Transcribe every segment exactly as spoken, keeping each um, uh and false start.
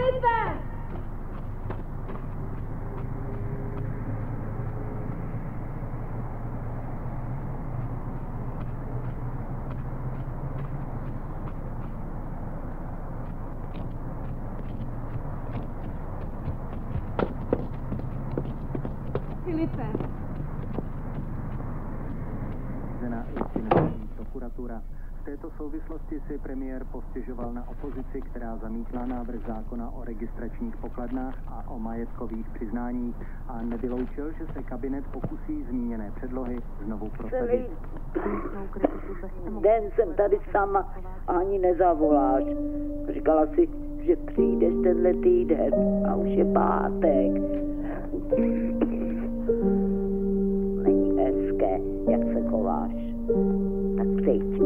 Filipe! Filipe! Prokuratura. V této souvislosti si premiér postěžoval na opozici, která zamítla návrh zákona o registračních pokladnách a o majetkových přiznáních a nevyloučil, že se kabinet pokusí zmíněné předlohy znovu prosadit. Den jsem tady sama a ani nezavoláš. Říkala si, že přijdeš tenhle týden a už je pátek. Není hezké, jak se chováš. Tak přijď.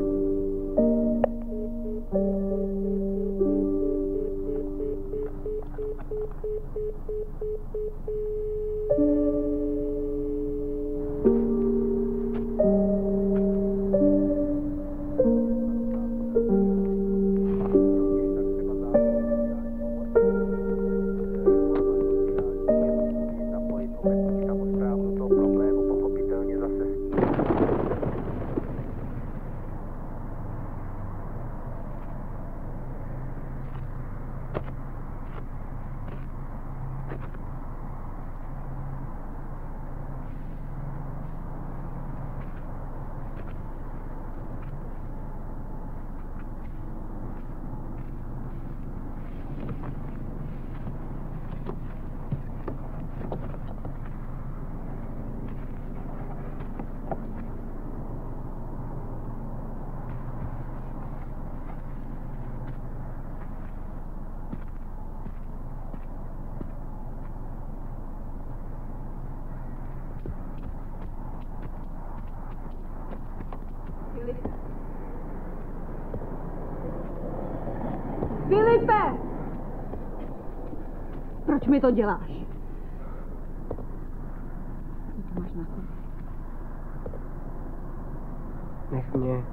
Filipe! Proč mi to děláš? Co to máš na sobě? Nech mě.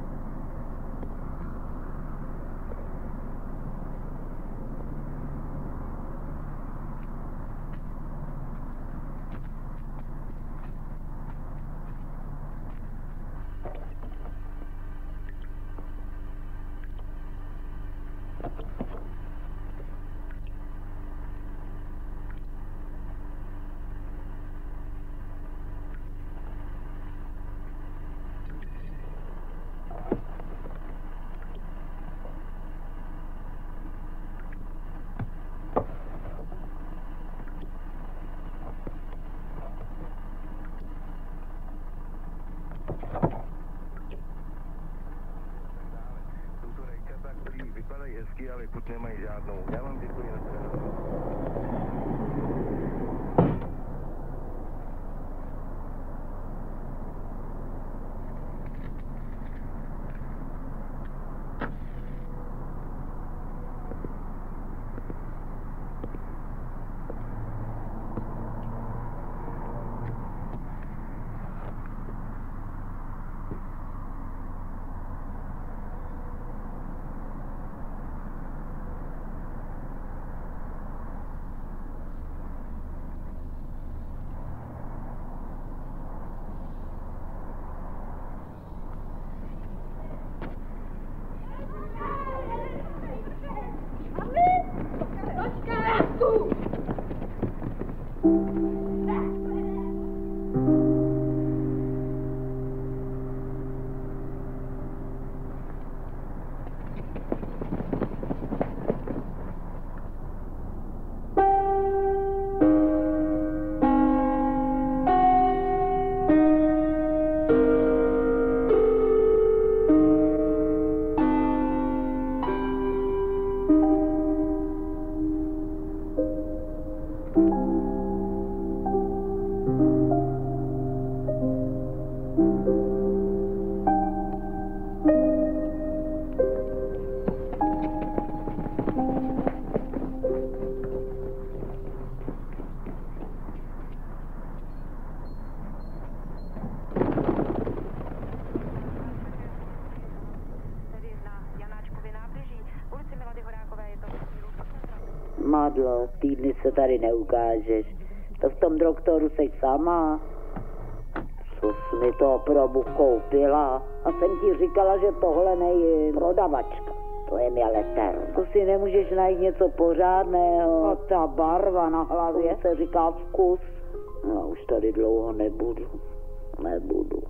Vypadají hezky, ale chuť nemají žádnou. Já vám děkuji na shledanou. Madlo, týdny se tady neukážeš. To v tom doktoru seš sama. Co jsi mi to probu koupila? A jsem ti říkala, že tohle neje prodavačka. To je mi ale terno. To si nemůžeš najít něco pořádného. A ta barva na hlavě se říká vkus. Já už tady dlouho nebudu. Nebudu.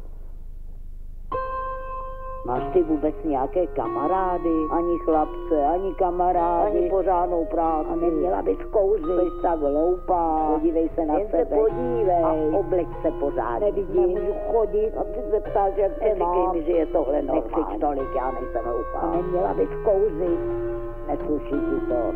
Máš ty vůbec nějaké kamarády? Ani chlapce, ani kamarády, ani pořádnou práci. A neměla bys kouřit. Jsi tak hloupá. Podívej se na Jen sebe. se podívej. A obleč se pořádně. Nevidím. Nemůžu chodit a ty se ptáš, jak se mám. Neříkej mi, že je tohle normální. Nekřič tolik, já nejsem hloupá. A neměla bys kouřit. Nesluší ti to.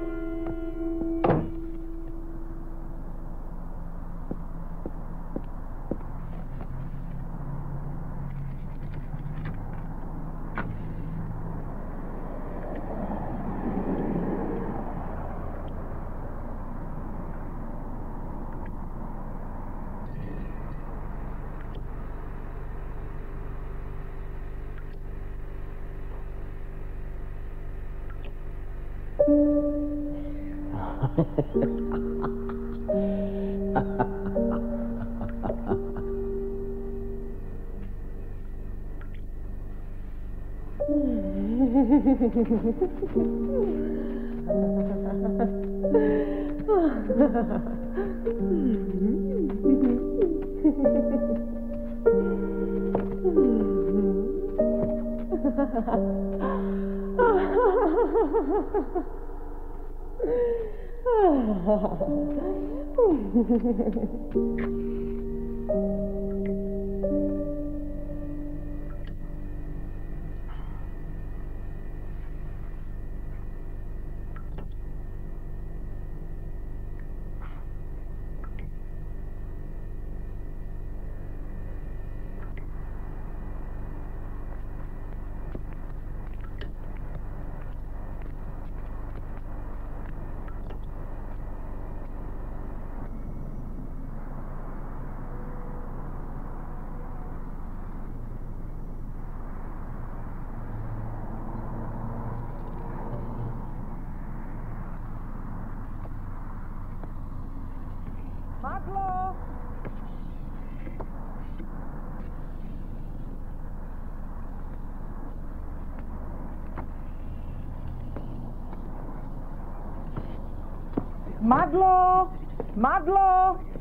Madlo! Madlo! Madlo!